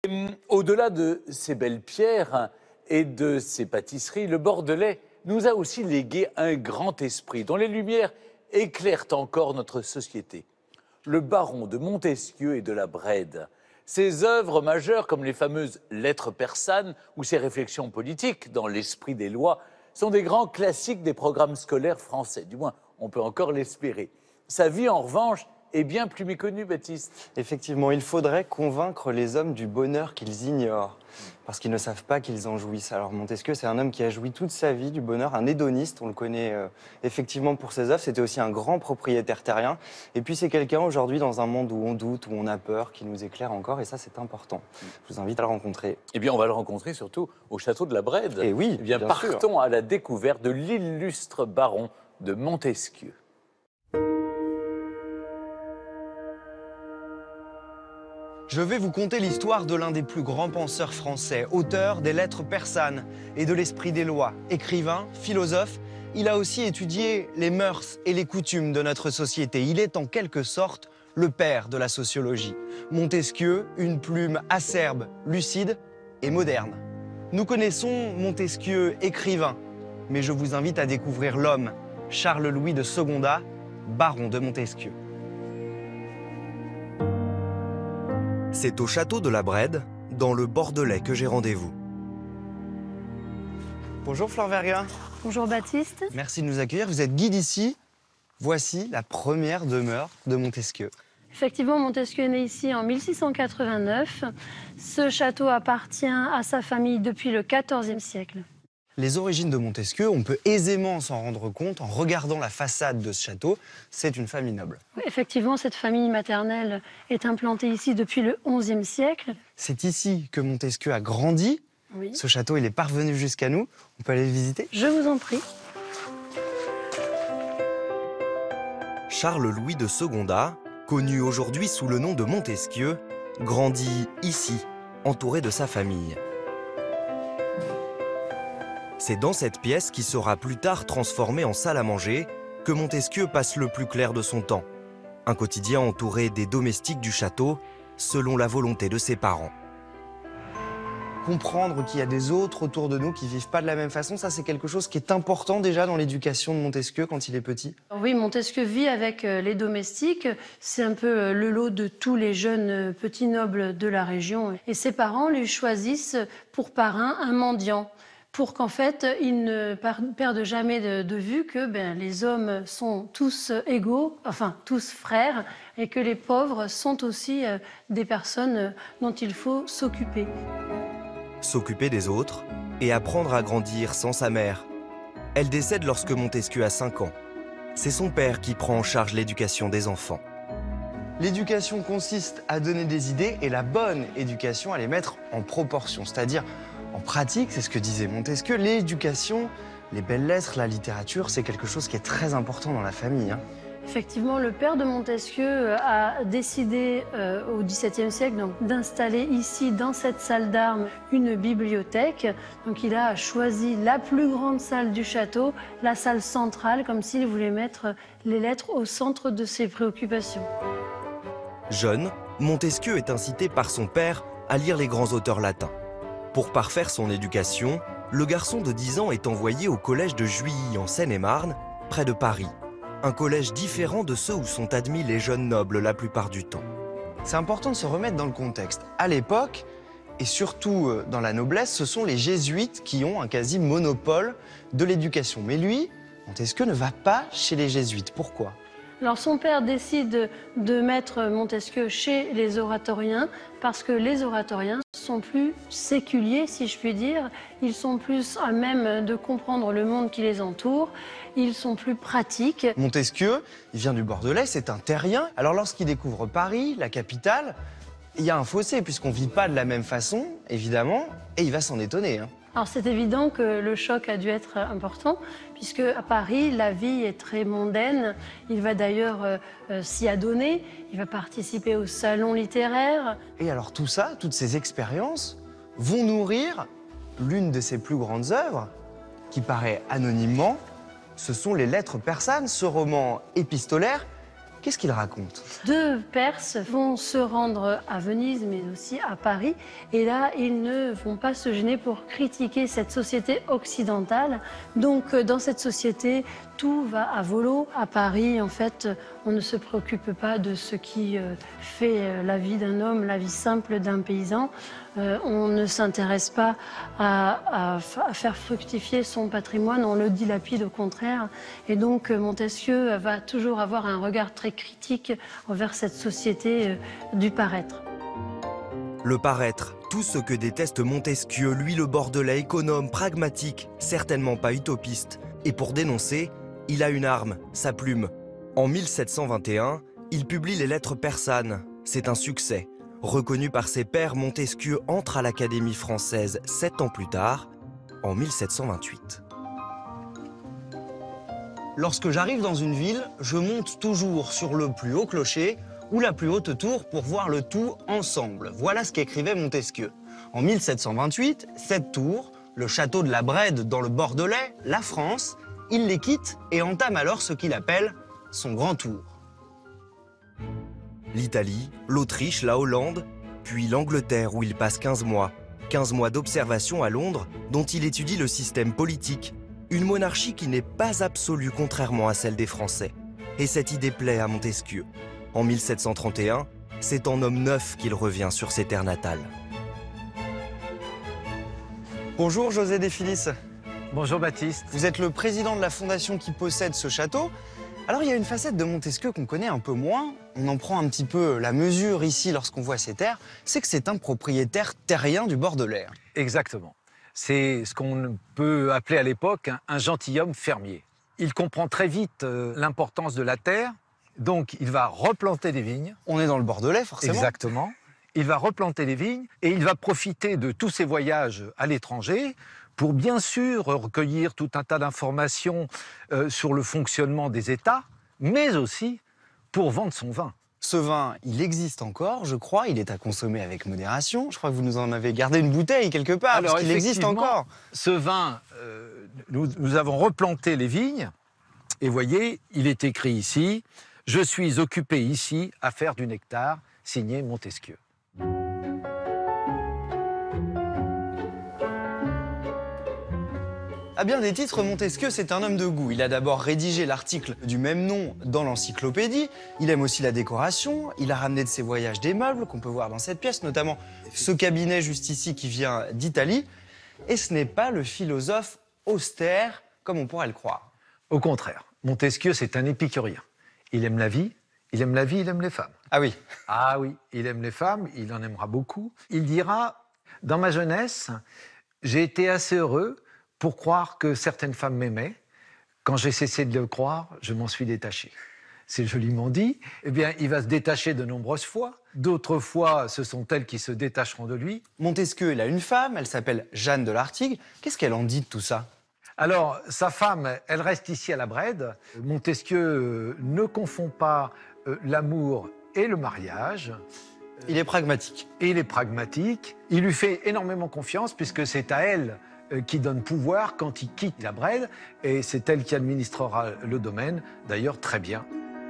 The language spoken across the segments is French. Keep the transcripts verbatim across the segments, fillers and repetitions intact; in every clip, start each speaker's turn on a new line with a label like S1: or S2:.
S1: Hum, Au-delà de ces belles pierres et de ces pâtisseries, le Bordelais nous a aussi légué un grand esprit dont les lumières éclairent encore notre société. Le baron de Montesquieu et de la Brède. Ses œuvres majeures, comme les fameuses Lettres persanes ou ses réflexions politiques dans l'esprit des lois, sont des grands classiques des programmes scolaires français. Du moins, on peut encore l'espérer. Sa vie, en revanche, est bien plus méconnue, Baptiste.
S2: Effectivement, il faudrait convaincre les hommes du bonheur qu'ils ignorent, parce qu'ils ne savent pas qu'ils en jouissent. Alors Montesquieu, c'est un homme qui a joui toute sa vie du bonheur, un hédoniste, on le connaît euh, effectivement pour ses œuvres. C'était aussi un grand propriétaire terrien. Et puis c'est quelqu'un aujourd'hui dans un monde où on doute, où on a peur, qui nous éclaire encore, et ça c'est important. Je vous invite à le rencontrer.
S1: Eh bien, on va le rencontrer surtout au château de la Brède.
S2: Et oui,
S1: eh bien,
S2: bien
S1: partons
S2: sûr.
S1: à la découverte de l'illustre baron de Montesquieu.
S3: Je vais vous conter l'histoire de l'un des plus grands penseurs français, auteur des Lettres persanes et de l'Esprit des lois. Écrivain, philosophe, il a aussi étudié les mœurs et les coutumes de notre société. Il est en quelque sorte le père de la sociologie. Montesquieu, une plume acerbe, lucide et moderne. Nous connaissons Montesquieu, écrivain, mais je vous invite à découvrir l'homme, Charles-Louis de Secondat, baron de Montesquieu.
S4: C'est au château de la Brède, dans le Bordelais, que j'ai rendez-vous.
S3: Bonjour Fleur Verga.
S5: Bonjour Baptiste.
S3: Merci de nous accueillir. Vous êtes guide ici. Voici la première demeure de Montesquieu.
S5: Effectivement, Montesquieu est né ici en mille six cent quatre-vingt-neuf. Ce château appartient à sa famille depuis le quatorzième siècle.
S3: Les origines de Montesquieu, on peut aisément s'en rendre compte en regardant la façade de ce château. C'est une famille noble.
S5: Oui, effectivement, cette famille maternelle est implantée ici depuis le onzième siècle.
S3: C'est ici que Montesquieu a grandi.
S5: Oui.
S3: Ce château, il est parvenu jusqu'à nous. On peut aller le visiter?
S5: Je vous en prie.
S4: Charles-Louis de Secondat, connu aujourd'hui sous le nom de Montesquieu, grandit ici, entouré de sa famille. C'est dans cette pièce, qui sera plus tard transformée en salle à manger, que Montesquieu passe le plus clair de son temps. Un quotidien entouré des domestiques du château, selon la volonté de ses parents.
S3: Comprendre qu'il y a des autres autour de nous qui ne vivent pas de la même façon, ça c'est quelque chose qui est important déjà dans l'éducation de Montesquieu quand il est petit.
S5: Oui, Montesquieu vit avec les domestiques. C'est un peu le lot de tous les jeunes petits nobles de la région. Et ses parents lui choisissent pour parrain un mendiant, pour qu'en fait, ils ne perdent jamais de, de vue que ben, les hommes sont tous égaux, enfin tous frères, et que les pauvres sont aussi euh, des personnes dont il faut s'occuper.
S4: S'occuper des autres et apprendre à grandir sans sa mère. Elle décède lorsque Montesquieu a cinq ans. C'est son père qui prend en charge l'éducation des enfants.
S3: L'éducation consiste à donner des idées et la bonne éducation à les mettre en proportion, c'est-à-dire en pratique, c'est ce que disait Montesquieu, l'éducation, les belles lettres, la littérature, c'est quelque chose qui est très important dans la famille. Hein.
S5: Effectivement, le père de Montesquieu a décidé euh, au dix-septième siècle donc, d'installer ici, dans cette salle d'armes, une bibliothèque. Donc il a choisi la plus grande salle du château, la salle centrale, comme s'il voulait mettre les lettres au centre de ses préoccupations.
S4: Jeune, Montesquieu est incité par son père à lire les grands auteurs latins. Pour parfaire son éducation, le garçon de dix ans est envoyé au collège de Juilly en Seine-et-Marne, près de Paris. Un collège différent de ceux où sont admis les jeunes nobles la plupart du temps.
S3: C'est important de se remettre dans le contexte. À l'époque, et surtout dans la noblesse, ce sont les jésuites qui ont un quasi-monopole de l'éducation. Mais lui, Montesquieu ne va pas chez les jésuites. Pourquoi ?
S5: Alors son père décide de mettre Montesquieu chez les oratoriens parce que les oratoriens sont plus séculiers, si je puis dire. Ils sont plus à même de comprendre le monde qui les entoure. Ils sont plus pratiques.
S3: Montesquieu, il vient du Bordelais, c'est un terrien. Alors lorsqu'il découvre Paris, la capitale, il y a un fossé puisqu'on ne vit pas de la même façon, évidemment, et il va s'en étonner. Hein.
S5: Alors c'est évident que le choc a dû être important, puisque à Paris, la vie est très mondaine. Il va d'ailleurs euh, euh, s'y adonner, il va participer au salon littéraire.
S3: Et alors tout ça, toutes ces expériences, vont nourrir l'une de ses plus grandes œuvres, qui paraît anonymement, ce sont les Lettres persanes, ce roman épistolaire Qu'est-ce qu'il raconte?
S5: Deux Perses vont se rendre à Venise, mais aussi à Paris. Et là, ils ne vont pas se gêner pour critiquer cette société occidentale. Donc, dans cette société, tout va à volo. À Paris, en fait, on ne se préoccupe pas de ce qui fait la vie d'un homme, la vie simple d'un paysan. Euh, on ne s'intéresse pas à, à, à faire fructifier son patrimoine, on le dilapide au contraire. Et donc Montesquieu va toujours avoir un regard très critique envers cette société euh, du paraître.
S4: Le paraître, tout ce que déteste Montesquieu, lui le Bordelais économe, pragmatique, certainement pas utopiste. Et pour dénoncer, il a une arme, sa plume. En mille sept cent vingt et un, il publie les Lettres persanes. C'est un succès. Reconnu par ses pairs, Montesquieu entre à l'Académie française sept ans plus tard, en mille sept cent vingt-huit.
S3: Lorsque j'arrive dans une ville, je monte toujours sur le plus haut clocher ou la plus haute tour pour voir le tout ensemble. Voilà ce qu'écrivait Montesquieu. En mille sept cent vingt-huit, cette tour, le château de la Brède dans le Bordelais, la France, il les quitte et entame alors ce qu'il appelle son grand tour.
S4: L'Italie, l'Autriche, la Hollande, puis l'Angleterre où il passe quinze mois. quinze mois d'observation à Londres dont il étudie le système politique. Une monarchie qui n'est pas absolue contrairement à celle des Français. Et cette idée plaît à Montesquieu. En mille sept cent trente et un, c'est en homme neuf qu'il revient sur ses terres natales.
S3: Bonjour José Desfilis.
S6: Bonjour Baptiste.
S3: Vous êtes le président de la fondation qui possède ce château. Alors il y a une facette de Montesquieu qu'on connaît un peu moins, on en prend un petit peu la mesure ici lorsqu'on voit ces terres, c'est que c'est un propriétaire terrien du Bordelais.
S6: Exactement. C'est ce qu'on peut appeler à l'époque un, un gentilhomme fermier. Il comprend très vite euh, l'importance de la terre, donc il va replanter des vignes.
S3: On est dans le Bordelais forcément.
S6: Exactement. Il va replanter des vignes et il va profiter de tous ses voyages à l'étranger pour bien sûr recueillir tout un tas d'informations euh, sur le fonctionnement des États, mais aussi pour vendre son vin.
S3: Ce vin, il existe encore, je crois, il est à consommer avec modération. Je crois que vous nous en avez gardé une bouteille quelque part,
S6: Alors,
S3: parce qu'il existe encore.
S6: Ce vin, euh, nous, nous avons replanté les vignes, et voyez, il est écrit ici, « Je suis occupé ici à faire du nectar », signé Montesquieu.
S3: À bien des titres, Montesquieu, c'est un homme de goût. Il a d'abord rédigé l'article du même nom dans l'encyclopédie. Il aime aussi la décoration. Il a ramené de ses voyages des meubles qu'on peut voir dans cette pièce, notamment ce cabinet juste ici qui vient d'Italie. Et ce n'est pas le philosophe austère, comme on pourrait le croire.
S6: Au contraire, Montesquieu, c'est un épicurien. Il aime la vie, il aime la vie, il aime les femmes.
S3: Ah oui.
S6: Ah oui, il aime les femmes, il en aimera beaucoup. Il dira, dans ma jeunesse, j'ai été assez heureux pour croire que certaines femmes m'aimaient. Quand j'ai cessé de le croire, je m'en suis détaché. C'est joliment dit. Eh bien, il va se détacher de nombreuses fois. D'autres fois, ce sont elles qui se détacheront de lui.
S3: Montesquieu, il a une femme, elle s'appelle Jeanne de Lartigue. Qu'est-ce qu'elle en dit de tout ça?
S6: Alors, sa femme, elle reste ici à la Brède. Montesquieu euh, ne confond pas euh, l'amour et le mariage.
S3: Il est pragmatique.
S6: Et il est pragmatique. Il lui fait énormément confiance puisque c'est à elle qui donne pouvoir quand il quitte la Brède, et c'est elle qui administrera le domaine, d'ailleurs très bien.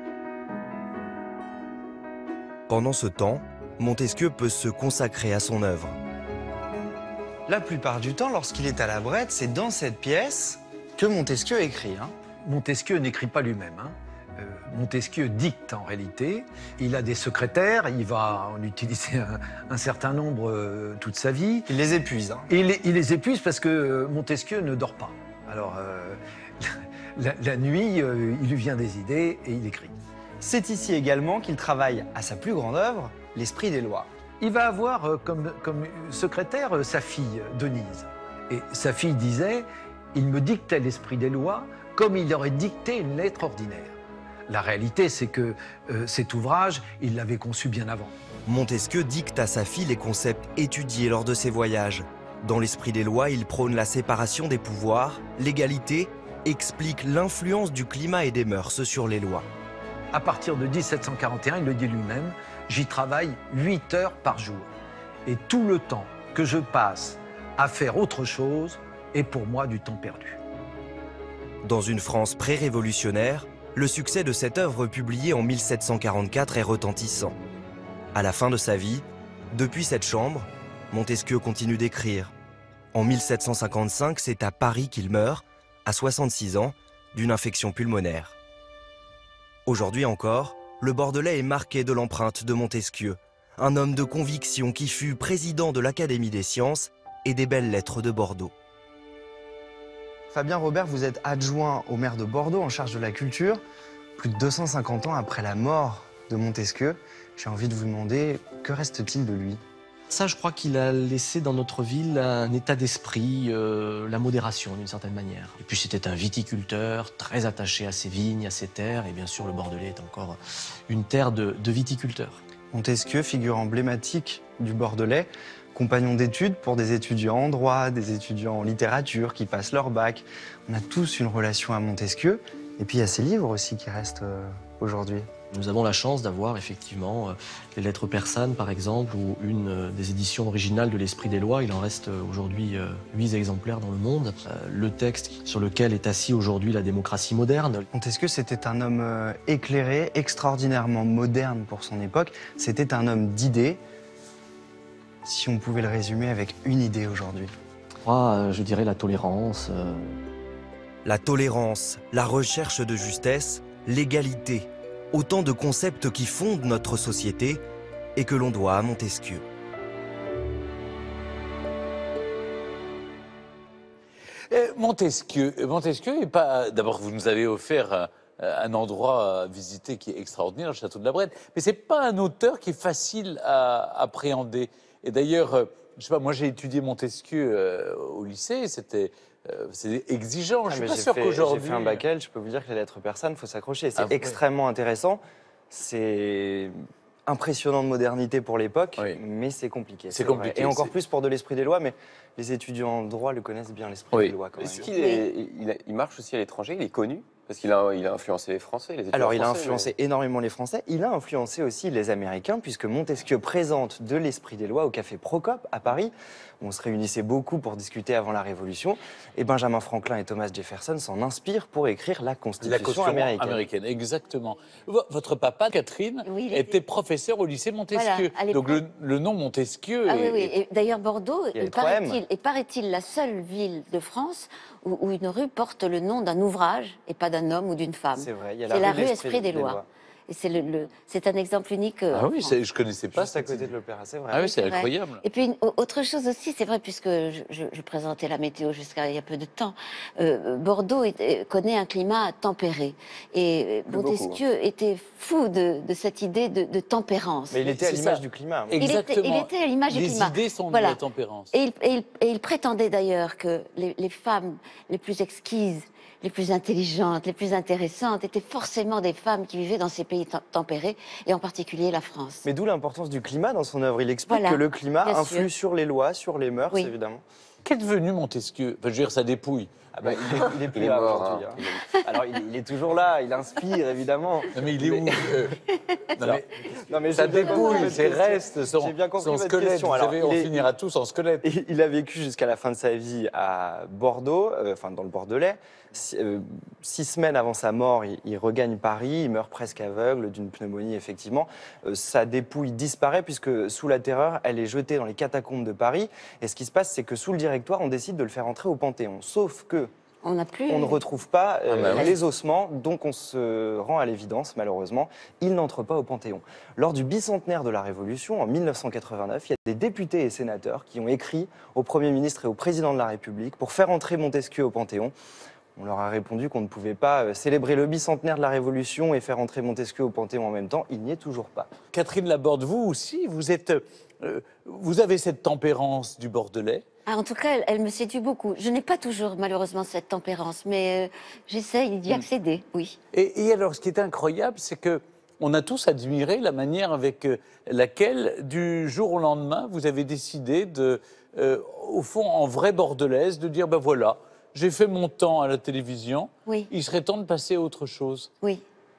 S4: Pendant ce temps, Montesquieu peut se consacrer à son œuvre.
S3: La plupart du temps, lorsqu'il est à la Brède, c'est dans cette pièce que Montesquieu écrit. Hein.
S6: Montesquieu n'écrit pas lui-même. Hein. Euh, Montesquieu dicte en réalité. Il a des secrétaires, il va en utiliser un, un certain nombre euh, toute sa vie.
S3: Il les épuise. Hein.
S6: Et il, les, il les épuise parce que Montesquieu ne dort pas. Alors, euh, la, la nuit, euh, il lui vient des idées et il écrit.
S3: C'est ici également qu'il travaille à sa plus grande œuvre, l'Esprit des lois.
S6: Il va avoir euh, comme, comme secrétaire euh, sa fille, Denise. Et sa fille disait, il me dictait l'Esprit des lois comme il aurait dicté une lettre ordinaire. La réalité, c'est que euh, cet ouvrage, il l'avait conçu bien avant.
S4: Montesquieu dicte à sa fille les concepts étudiés lors de ses voyages. Dans l'Esprit des lois, il prône la séparation des pouvoirs, l'égalité, explique l'influence du climat et des mœurs sur les lois.
S6: À partir de mille sept cent quarante et un, il le dit lui-même, j'y travaille huit heures par jour. Et tout le temps que je passe à faire autre chose est pour moi du temps perdu.
S4: Dans une France pré-révolutionnaire, le succès de cette œuvre publiée en mille sept cent quarante-quatre est retentissant. À la fin de sa vie, depuis cette chambre, Montesquieu continue d'écrire. En mille sept cent cinquante-cinq, c'est à Paris qu'il meurt, à soixante-six ans, d'une infection pulmonaire. Aujourd'hui encore, le Bordelais est marqué de l'empreinte de Montesquieu, un homme de conviction qui fut président de l'Académie des sciences et des belles lettres de Bordeaux.
S2: Fabien Robert, vous êtes adjoint au maire de Bordeaux en charge de la culture. Plus de deux cent cinquante ans après la mort de Montesquieu, j'ai envie de vous demander, que reste-t-il de lui ?
S7: Ça, je crois qu'il a laissé dans notre ville un état d'esprit, euh, la modération d'une certaine manière. Et puis c'était un viticulteur très attaché à ses vignes, à ses terres, et bien sûr le Bordelais est encore une terre de, de viticulteurs.
S2: Montesquieu, figure emblématique du Bordelais, compagnon d'études pour des étudiants en droit, des étudiants en littérature qui passent leur bac. On a tous une relation à Montesquieu. Et puis il y a ses livres aussi qui restent euh, aujourd'hui.
S7: Nous avons la chance d'avoir effectivement euh, les lettres persanes, par exemple, ou une euh, des éditions originales de l'Esprit des lois. Il en reste euh, aujourd'hui euh, huit exemplaires dans le monde. Euh, le texte sur lequel est assis aujourd'hui la démocratie moderne.
S2: Montesquieu, c'était un homme euh, éclairé, extraordinairement moderne pour son époque. C'était un homme d'idées. Si on pouvait le résumer avec une idée aujourd'hui.
S7: Moi, je dirais la tolérance. Euh...
S4: La tolérance, la recherche de justesse, l'égalité, autant de concepts qui fondent notre société et que l'on doit à Montesquieu.
S1: Euh, Montesquieu, Montesquieu est pas. D'abord, vous nous avez offert un, un endroit à visiter qui est extraordinaire, le château de la Brenne, mais c'est pas un auteur qui est facile à appréhender. Et d'ailleurs, euh, je sais pas, moi j'ai étudié Montesquieu euh, au lycée, c'était euh, exigeant. Je
S2: Ah,
S1: suis
S2: mais
S1: pas
S2: j'ai
S1: sûr
S2: fait-
S1: qu'aujourd'hui.
S2: J'ai fait un bac L, je peux vous dire que les lettres persanes, il faut s'accrocher. C'est
S1: Ah, ouais.
S2: extrêmement intéressant. C'est impressionnant de modernité pour l'époque,
S1: Oui.
S2: mais c'est compliqué.
S1: C'est
S2: vrai.
S1: compliqué,
S2: Et encore
S1: c'est-
S2: plus pour de l'esprit des lois, mais les étudiants en droit le connaissent bien, l'esprit
S1: Oui.
S2: des lois quand même.
S8: Est-ce qu'il est, il, a- il marche aussi à l'étranger? Il est connu? Parce qu'il a, il a influencé les Français, les étudiants
S2: Alors, il a
S8: français,
S2: influencé énormément les Français. Il a influencé aussi les Américains, puisque Montesquieu présente de l'esprit des lois au Café Procope à Paris, où on se réunissait beaucoup pour discuter avant la Révolution. Et Benjamin Franklin et Thomas Jefferson s'en inspirent pour écrire la Constitution,
S1: La Constitution
S2: américaine.
S1: américaine, exactement. V- Votre papa, Catherine,
S9: Oui, il
S1: était...
S9: était-
S1: professeur au lycée Montesquieu.
S9: Voilà, à l'époque.
S1: Donc le, le nom Montesquieu
S9: Ah
S1: est...
S9: oui, oui. Et d'ailleurs, Bordeaux
S2: Il y a les
S9: est,
S2: trois M.
S9: paraît-il, est, paraît-il, la seule ville de France où, où une rue porte le nom d'un ouvrage et pas d'un homme ou d'une femme.
S2: C'est vrai, il y a
S9: C'est
S2: la
S9: la
S2: rue
S9: rue
S2: de
S9: Esprit des lois. Et c'est le, le- c'est un exemple unique. euh,
S1: Ah
S9: en
S1: oui,
S9: France.
S1: c'est- je connaissais pas.
S2: Juste à
S1: cette
S2: côté
S1: idée.
S2: de l'opéra, c'est vrai.
S1: Ah oui, c'est
S9: c'est vrai.
S1: incroyable.
S9: Et puis, une- au- autre chose aussi, c'est vrai, puisque je, je- je présentais la météo jusqu'à il y a peu de temps, euh, Bordeaux est- euh, connaît un climat tempéré. Et euh,
S8: Plus
S9: Montesquieu était fou de, de cette idée de, de tempérance.
S2: Mais il était à
S1: C'est
S2: l'image
S1: ça.
S2: du climat.
S9: Il était-
S1: Exactement.
S9: il était à l'image du
S1: Les
S9: climat.
S1: idées sont
S9: Voilà.
S1: de la tempérance.
S9: Et il, et il- et il prétendait d'ailleurs que les, les femmes les plus exquises, les plus intelligentes, les plus intéressantes étaient forcément des femmes qui vivaient dans ces pays tem- tempérés, et en particulier la France.
S2: Mais d'où l'importance du climat dans son œuvre. Il explique
S9: Voilà,
S2: que le climat
S9: bien
S2: influe
S9: sûr.
S2: sur les lois, sur les mœurs,
S9: Oui.
S2: évidemment.
S1: Qu'est devenu Montesquieu? Enfin, je veux dire, sa dépouille.
S2: Ah bah, il, est, il est plus
S8: Il est
S2: là
S8: mort,
S2: aujourd'hui.
S8: hein.
S2: hein. Alors, il, il est toujours là, il inspire, évidemment.
S1: Non, mais il est où euh Non, mais
S2: Non, mais
S1: sa
S2: j'ai bien compris
S1: dépouille,
S2: votre
S1: ses
S2: question.
S1: restes, son,
S2: J'ai bien compris
S1: son
S2: votre
S1: squelette.
S2: question.
S1: Vous
S2: Alors,
S1: savez,
S2: il
S1: on
S2: est-
S1: finira tous en squelette.
S2: Et il a vécu jusqu'à la fin de sa vie à Bordeaux, euh, enfin dans le Bordelais. Si- euh, six semaines avant sa mort, il, il regagne Paris, il meurt presque aveugle d'une pneumonie, effectivement. Euh, sa dépouille disparaît puisque sous la Terreur, elle est jetée dans les catacombes de Paris. Et ce qui se passe, c'est que sous le Directoire, on décide de le faire entrer au Panthéon. Sauf que
S9: On n'a plus.
S2: on ne retrouve pas euh,
S1: Ah bah oui.
S2: les ossements, donc on se rend à l'évidence, malheureusement, il n'entre pas au Panthéon. Lors du bicentenaire de la Révolution, en mille neuf cent quatre-vingt-neuf, il y a des députés et sénateurs qui ont écrit au Premier ministre et au Président de la République pour faire entrer Montesquieu au Panthéon. On leur a répondu qu'on ne pouvait pas euh, célébrer le bicentenaire de la Révolution et faire entrer Montesquieu au Panthéon en même temps. Il n'y est toujours pas.
S1: Catherine Laborde, vous aussi, vous êtes, euh, vous avez cette tempérance du Bordelais.
S9: Ah, en tout cas, elle, elle me séduit beaucoup. Je n'ai pas toujours, malheureusement, cette tempérance, mais euh, j'essaye d'y accéder, oui.
S1: Et, et alors, ce qui est incroyable, c'est que on a tous admiré la manière avec euh, laquelle, du jour au lendemain, vous avez décidé de, euh, au fond, en vraie bordelaise, de dire ben voilà, j'ai fait mon temps à la télévision.
S9: Oui.
S1: Il serait temps de passer à autre chose.
S9: Oui,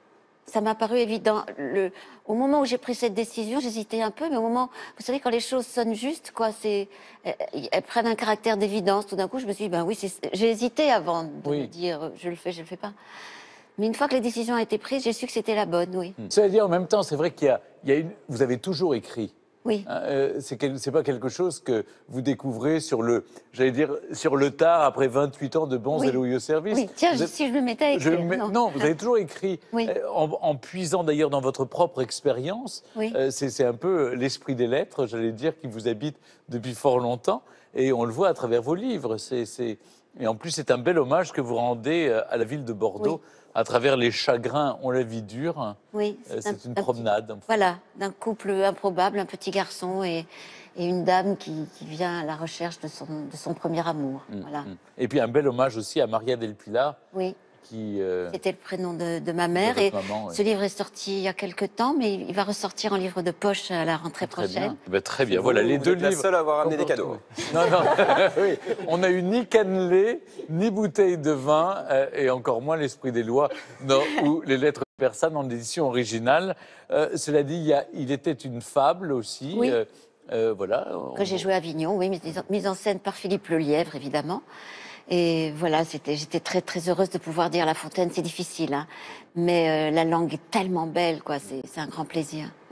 S9: ça m'a paru évident. Le, au moment où j'ai pris cette décision, j'hésitais un peu, mais au moment, vous savez, quand les choses sonnent justes, quoi, c'est, elles, elles prennent un caractère d'évidence. Tout d'un coup, je me suis dit, ben oui, c'est- j'ai hésité avant de
S1: Oui.
S9: me dire, je le fais, je le fais pas. Mais une fois que la décision a été prise, j'ai su que c'était la bonne, oui.
S1: Cela dit, en même temps, c'est vrai qu'il y a, il y a une... Vous avez toujours écrit.
S9: Oui.
S1: Hein, euh, c'est quel... c'est pas quelque chose que vous découvrez sur le, j'allais dire, sur le tard, après vingt-huit ans de bons
S9: Oui.
S1: et loyaux services.
S9: Oui, tiens,
S1: Vous
S9: je-
S1: êtes-
S9: si je me mettais à
S1: Je
S9: écrire.
S1: mets-
S9: non.
S1: non, vous avez toujours écrit,
S9: Oui.
S1: euh, en, en puisant d'ailleurs dans votre propre expérience.
S9: Oui.
S1: Euh, c'est c'est un peu l'esprit des lettres, j'allais dire, qui vous habite depuis fort longtemps. Et on le voit à travers vos livres. C'est, c'est... Et en plus, c'est un bel hommage que vous rendez euh, à la ville de Bordeaux,
S9: Oui.
S1: à travers les chagrins, on la vie dure.
S9: Oui,
S1: Euh,
S9: un-
S1: C'est une
S9: un petit-
S1: promenade.
S9: Voilà, d'un couple improbable, un petit garçon et, et une dame qui, qui vient à la recherche de son, de son premier amour.
S1: Mm,
S9: Voilà.
S1: mm. Et puis un bel hommage aussi à Maria del Pilar,
S9: Oui,
S1: qui... euh,
S9: c'était le prénom de, de ma mère.
S1: de
S9: Et
S1: votre maman, ouais.
S9: ce livre est sorti il y a quelque temps, mais il va ressortir en livre de poche à la rentrée
S1: Très
S9: prochaine.
S1: bien. Ben, très bien.
S8: Vous,
S1: Voilà, les
S8: vous
S1: deux
S8: êtes la
S1: livres.
S8: seule à avoir amené des cadeaux.
S1: Non, non. Oui. On n'a eu ni cannelé, ni bouteille de vin, euh, et encore moins l'esprit des lois, non, ou les lettres persanes en édition originale. Euh, cela dit, il, y a, il était une fable aussi.
S9: Oui.
S1: euh, euh, voilà.
S9: Que j'ai joué à Avignon, oui, mise, mise en scène par Philippe Lelièvre, évidemment. Et voilà, c'était, j'étais très très heureuse de pouvoir dire La Fontaine, c'est difficile, hein. Mais euh, la langue est tellement belle, quoi, c'est, c'est un grand plaisir.